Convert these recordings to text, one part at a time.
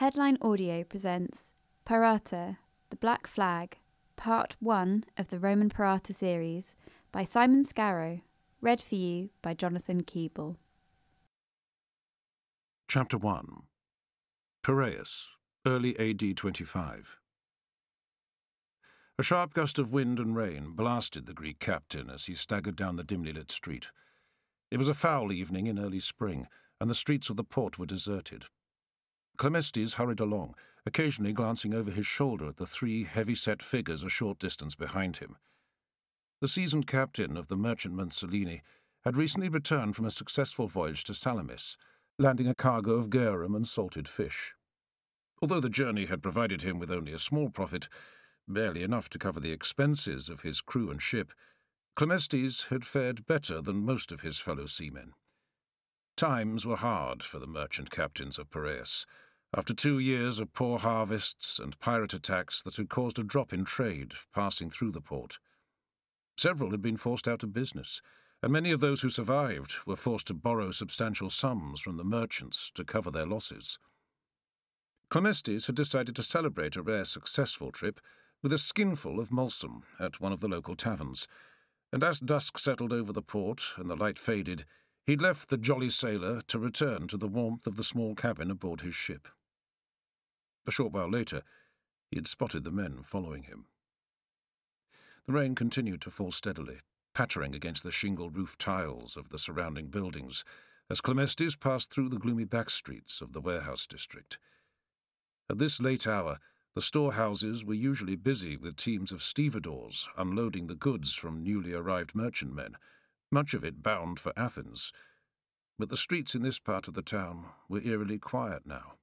Headline Audio presents Pirata, the Black Flag, Part 1 of the Roman Pirata series by Simon Scarrow, read for you by Jonathan Keeble. Chapter 1. Piraeus, early AD 25. A sharp gust of wind and rain blasted the Greek captain as he staggered down the dimly lit street. It was a foul evening in early spring, and the streets of the port were deserted. Clemestes hurried along, occasionally glancing over his shoulder at the three heavy-set figures a short distance behind him. The seasoned captain of the merchantman Selene had recently returned from a successful voyage to Salamis, landing a cargo of garum and salted fish. Although the journey had provided him with only a small profit, barely enough to cover the expenses of his crew and ship, Clemestes had fared better than most of his fellow seamen. Times were hard for the merchant captains of Piraeus, after 2 years of poor harvests and pirate attacks that had caused a drop in trade passing through the port. Several had been forced out of business, and many of those who survived were forced to borrow substantial sums from the merchants to cover their losses. Clemestes had decided to celebrate a rare successful trip with a skinful of mulsum at one of the local taverns, and as dusk settled over the port and the light faded, he'd left the jolly sailor to return to the warmth of the small cabin aboard his ship. A short while later, he had spotted the men following him. The rain continued to fall steadily, pattering against the shingle-roof tiles of the surrounding buildings as Clemestes passed through the gloomy back streets of the warehouse district. At this late hour, the storehouses were usually busy with teams of stevedores unloading the goods from newly arrived merchantmen, much of it bound for Athens, but the streets in this part of the town were eerily quiet now.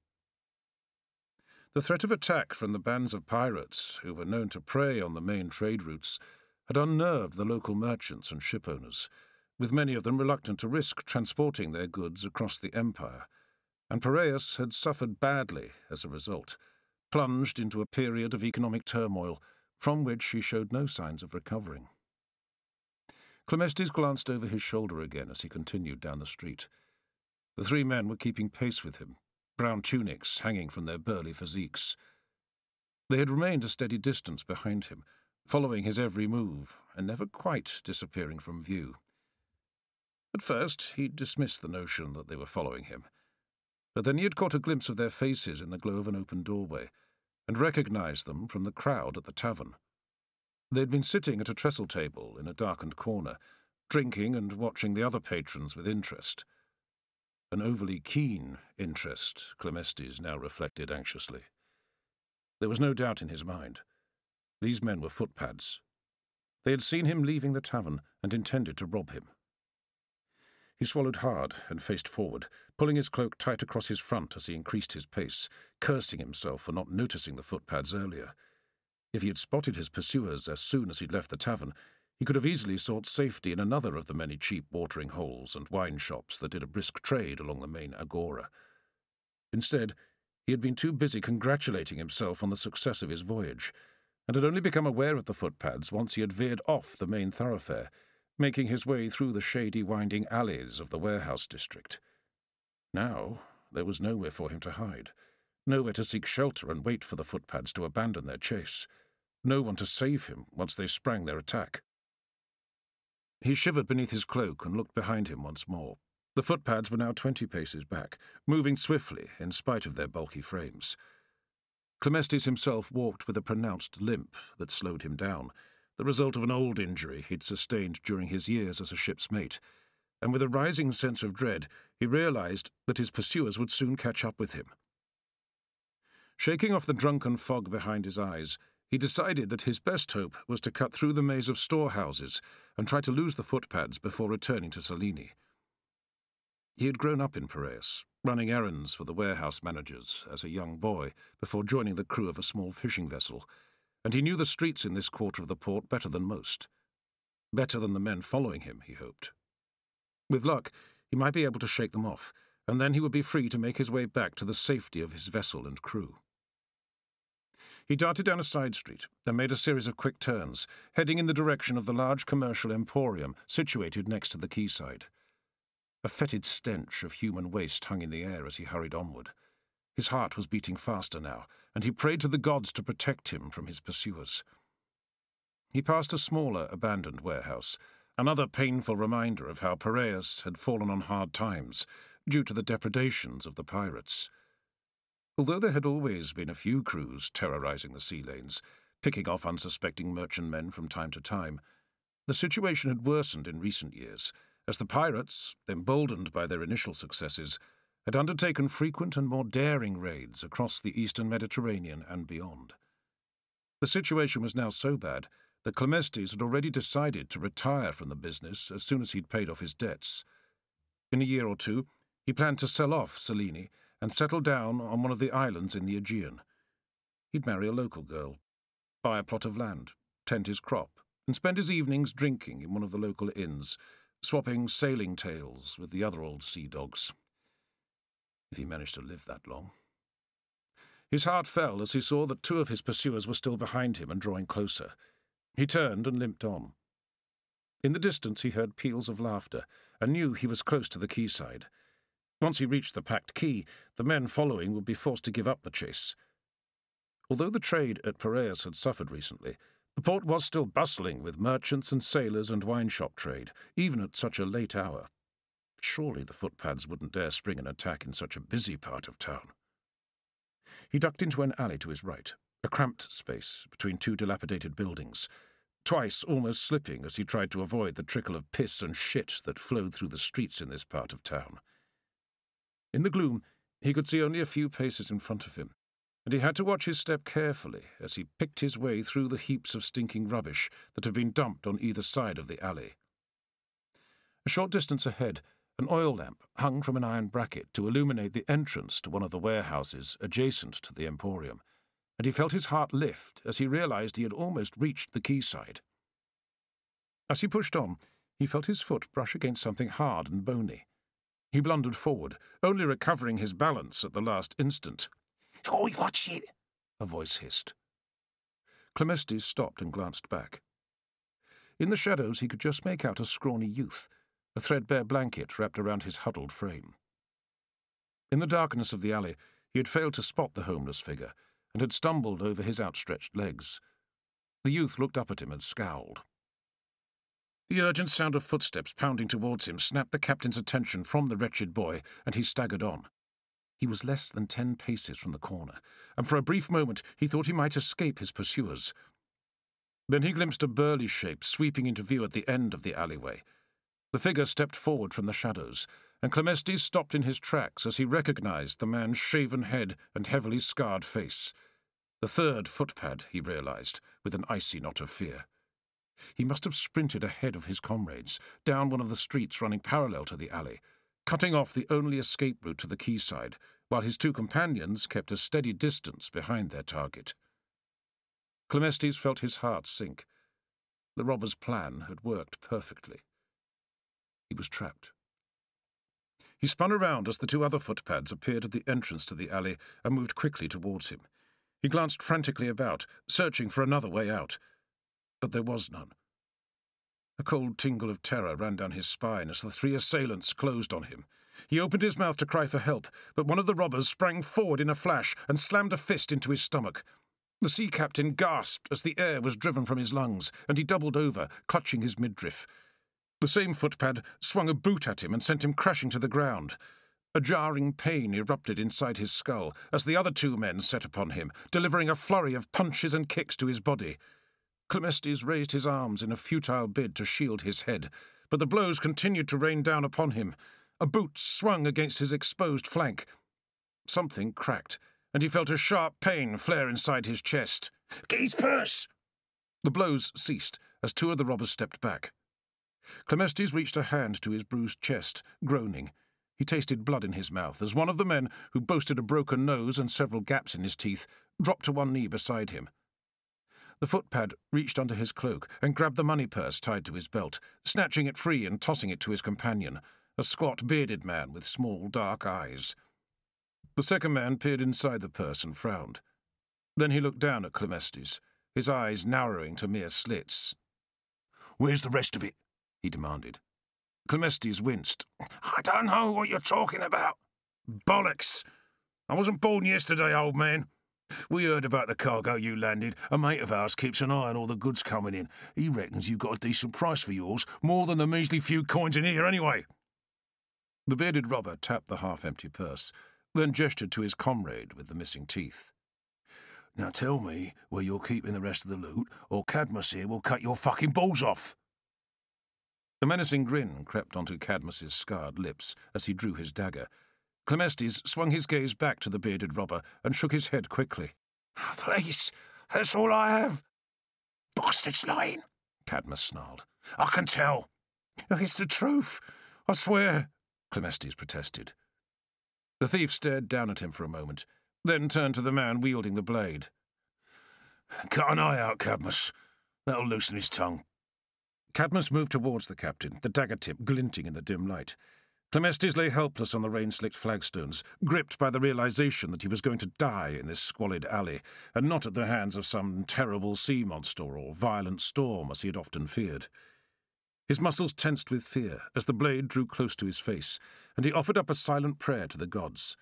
The threat of attack from the bands of pirates, who were known to prey on the main trade routes, had unnerved the local merchants and shipowners, with many of them reluctant to risk transporting their goods across the empire, and Piraeus had suffered badly as a result, plunged into a period of economic turmoil from which he showed no signs of recovering. Clemestes glanced over his shoulder again as he continued down the street. The 3 men were keeping pace with him, brown tunics hanging from their burly physiques. They had remained a steady distance behind him, following his every move and never quite disappearing from view. At first, he dismissed the notion that they were following him, but then he had caught a glimpse of their faces in the glow of an open doorway and recognized them from the crowd at the tavern. They had been sitting at a trestle table in a darkened corner, drinking and watching the other patrons with interest. An overly keen interest, Clemestes now reflected anxiously. There was no doubt in his mind. These men were footpads. They had seen him leaving the tavern and intended to rob him. He swallowed hard and faced forward, pulling his cloak tight across his front as he increased his pace, cursing himself for not noticing the footpads earlier. If he had spotted his pursuers as soon as he'd left the tavern, he could have easily sought safety in another of the many cheap watering holes and wine shops that did a brisk trade along the main agora. Instead, he had been too busy congratulating himself on the success of his voyage, and had only become aware of the footpads once he had veered off the main thoroughfare, making his way through the shady, winding alleys of the warehouse district. Now, there was nowhere for him to hide, nowhere to seek shelter and wait for the footpads to abandon their chase, no one to save him once they sprang their attack. He shivered beneath his cloak and looked behind him once more. The footpads were now 20 paces back, moving swiftly in spite of their bulky frames. Clemestes himself walked with a pronounced limp that slowed him down, the result of an old injury he'd sustained during his years as a ship's mate, and with a rising sense of dread, he realized that his pursuers would soon catch up with him. Shaking off the drunken fog behind his eyes, he decided that his best hope was to cut through the maze of storehouses and try to lose the footpads before returning to Selene. He had grown up in Piraeus, running errands for the warehouse managers as a young boy before joining the crew of a small fishing vessel, and he knew the streets in this quarter of the port better than most. Better than the men following him, he hoped. With luck, he might be able to shake them off, and then he would be free to make his way back to the safety of his vessel and crew. He darted down a side street and made a series of quick turns, heading in the direction of the large commercial emporium situated next to the quayside. A fetid stench of human waste hung in the air as he hurried onward. His heart was beating faster now, and he prayed to the gods to protect him from his pursuers. He passed a smaller, abandoned warehouse, another painful reminder of how Piraeus had fallen on hard times due to the depredations of the pirates. Although there had always been a few crews terrorizing the sea lanes, picking off unsuspecting merchantmen from time to time, the situation had worsened in recent years, as the pirates, emboldened by their initial successes, had undertaken frequent and more daring raids across the eastern Mediterranean and beyond. The situation was now so bad that Clemestes had already decided to retire from the business as soon as he'd paid off his debts. In a year or two, he planned to sell off Selene and settle down on one of the islands in the Aegean. He'd marry a local girl, buy a plot of land, tend his crop, and spend his evenings drinking in one of the local inns, swapping sailing tales with the other old sea dogs. If he managed to live that long. His heart fell as he saw that two of his pursuers were still behind him and drawing closer. He turned and limped on. In the distance he heard peals of laughter and knew he was close to the quayside. Once he reached the packed quay, the men following would be forced to give up the chase. Although the trade at Piraeus had suffered recently, the port was still bustling with merchants and sailors and wine-shop trade, even at such a late hour. Surely the footpads wouldn't dare spring an attack in such a busy part of town. He ducked into an alley to his right, a cramped space between two dilapidated buildings, twice almost slipping as he tried to avoid the trickle of piss and shit that flowed through the streets in this part of town. In the gloom, he could see only a few paces in front of him, and he had to watch his step carefully as he picked his way through the heaps of stinking rubbish that had been dumped on either side of the alley. A short distance ahead, an oil lamp hung from an iron bracket to illuminate the entrance to one of the warehouses adjacent to the emporium, and he felt his heart lift as he realized he had almost reached the quayside. As he pushed on, he felt his foot brush against something hard and bony. He blundered forward, only recovering his balance at the last instant. "Oi, watch it!" a voice hissed. Clemestes stopped and glanced back. In the shadows he could just make out a scrawny youth, a threadbare blanket wrapped around his huddled frame. In the darkness of the alley, he had failed to spot the homeless figure, and had stumbled over his outstretched legs. The youth looked up at him and scowled. The urgent sound of footsteps pounding towards him snapped the captain's attention from the wretched boy, and he staggered on. He was less than 10 paces from the corner, and for a brief moment he thought he might escape his pursuers. Then he glimpsed a burly shape sweeping into view at the end of the alleyway. The figure stepped forward from the shadows, and Clemestes stopped in his tracks as he recognized the man's shaven head and heavily scarred face. The third footpad, he realized, with an icy knot of fear. He must have sprinted ahead of his comrades, down one of the streets running parallel to the alley, cutting off the only escape route to the quayside, while his two companions kept a steady distance behind their target. Clemestes felt his heart sink. The robber's plan had worked perfectly. He was trapped. He spun around as the two other footpads appeared at the entrance to the alley and moved quickly towards him. He glanced frantically about, searching for another way out. But there was none. A cold tingle of terror ran down his spine as the three assailants closed on him. He opened his mouth to cry for help, but one of the robbers sprang forward in a flash and slammed a fist into his stomach. The sea captain gasped as the air was driven from his lungs, and he doubled over, clutching his midriff. The same footpad swung a boot at him and sent him crashing to the ground. A jarring pain erupted inside his skull as the other two men set upon him, delivering a flurry of punches and kicks to his body. Clemestes raised his arms in a futile bid to shield his head, but the blows continued to rain down upon him. A boot swung against his exposed flank. Something cracked, and he felt a sharp pain flare inside his chest. "Get his purse!" The blows ceased as two of the robbers stepped back. Clemestes reached a hand to his bruised chest, groaning. He tasted blood in his mouth as one of the men, who boasted a broken nose and several gaps in his teeth, dropped to one knee beside him. The footpad reached under his cloak and grabbed the money purse tied to his belt, snatching it free and tossing it to his companion, a squat, bearded man with small, dark eyes. The second man peered inside the purse and frowned. Then he looked down at Clemestes, his eyes narrowing to mere slits. "Where's the rest of it?" he demanded. Clemestes winced. "I don't know what you're talking about." "Bollocks! I wasn't born yesterday, old man. We heard about the cargo you landed. A mate of ours keeps an eye on all the goods coming in. He reckons you've got a decent price for yours, more than the measly few coins in here anyway." The bearded robber tapped the half-empty purse, then gestured to his comrade with the missing teeth. "Now tell me where you're keeping the rest of the loot, or Cadmus here will cut your fucking balls off." A menacing grin crept onto Cadmus's scarred lips as he drew his dagger. Clemestes swung his gaze back to the bearded robber and shook his head quickly. "Please, that's all I have." "Bastard's lying," Cadmus snarled. "I can tell." "It's the truth, I swear," Clemestes protested. The thief stared down at him for a moment, then turned to the man wielding the blade. "Cut an eye out, Cadmus. That'll loosen his tongue." Cadmus moved towards the captain, the dagger tip glinting in the dim light. Clemestes lay helpless on the rain-slicked flagstones, gripped by the realization that he was going to die in this squalid alley, and not at the hands of some terrible sea monster or violent storm as he had often feared. His muscles tensed with fear as the blade drew close to his face, and he offered up a silent prayer to the gods.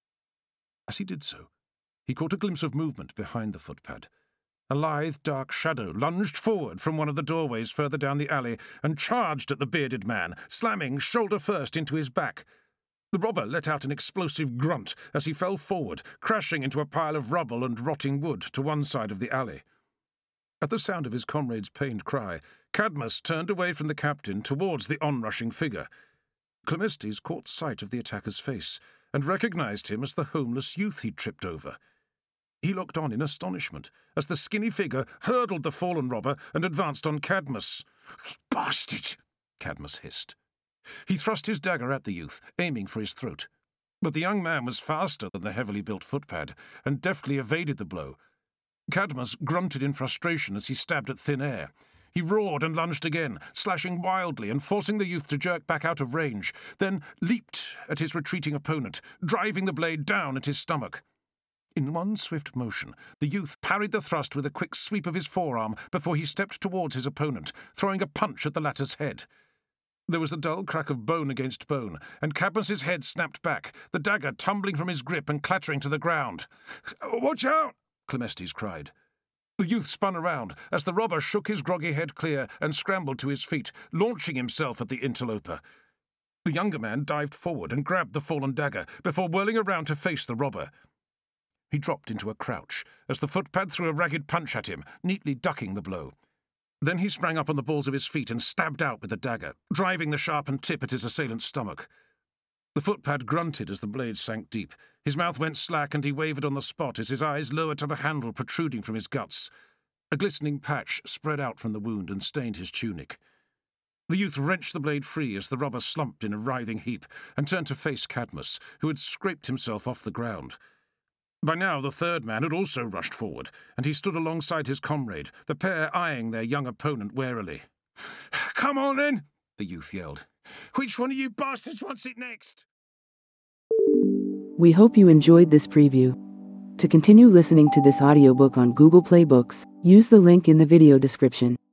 As he did so, he caught a glimpse of movement behind the footpad. A lithe, dark shadow lunged forward from one of the doorways further down the alley and charged at the bearded man, slamming shoulder first into his back. The robber let out an explosive grunt as he fell forward, crashing into a pile of rubble and rotting wood to one side of the alley. At the sound of his comrade's pained cry, Cadmus turned away from the captain towards the onrushing figure. Clemestes caught sight of the attacker's face and recognized him as the homeless youth he'd tripped over. He looked on in astonishment as the skinny figure hurdled the fallen robber and advanced on Cadmus. "Bastard!" Cadmus hissed. He thrust his dagger at the youth, aiming for his throat. But the young man was faster than the heavily built footpad and deftly evaded the blow. Cadmus grunted in frustration as he stabbed at thin air. He roared and lunged again, slashing wildly and forcing the youth to jerk back out of range, then leaped at his retreating opponent, driving the blade down at his stomach. In one swift motion, the youth parried the thrust with a quick sweep of his forearm before he stepped towards his opponent, throwing a punch at the latter's head. There was a dull crack of bone against bone, and Cadmus's head snapped back, the dagger tumbling from his grip and clattering to the ground. "Watch out!" Clemestes cried. The youth spun around as the robber shook his groggy head clear and scrambled to his feet, launching himself at the interloper. The younger man dived forward and grabbed the fallen dagger before whirling around to face the robber. He dropped into a crouch as the footpad threw a ragged punch at him, neatly ducking the blow. Then he sprang up on the balls of his feet and stabbed out with the dagger, driving the sharpened tip at his assailant's stomach. The footpad grunted as the blade sank deep. His mouth went slack and he wavered on the spot as his eyes lowered to the handle protruding from his guts. A glistening patch spread out from the wound and stained his tunic. The youth wrenched the blade free as the robber slumped in a writhing heap and turned to face Cadmus, who had scraped himself off the ground. By now the third man had also rushed forward, and he stood alongside his comrade, the pair eyeing their young opponent warily. "Come on, then," the youth yelled. "Which one of you bastards wants it next?" We hope you enjoyed this preview. To continue listening to this audiobook on Google Play Books, use the link in the video description.